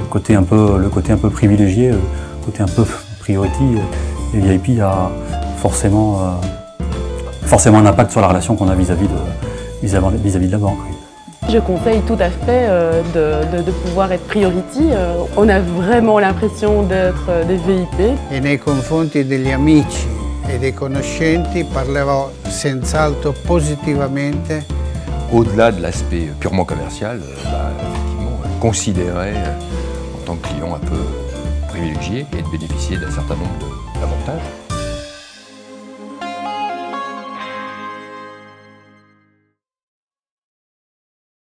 côté un peu privilégié, le côté un peu priority, les VIP a forcément un impact sur la relation qu'on a vis-à-vis de la banque. Je conseille tout à fait de pouvoir être priority. On a vraiment l'impression d'être des VIP. E nei confronti degli amici e dei conoscenti parlerò senz'altro positivamente. Au-delà de l'aspect purement commercial, effectivement, considérer en tant que client un peu privilégié et de bénéficier d'un certain nombre d'avantages.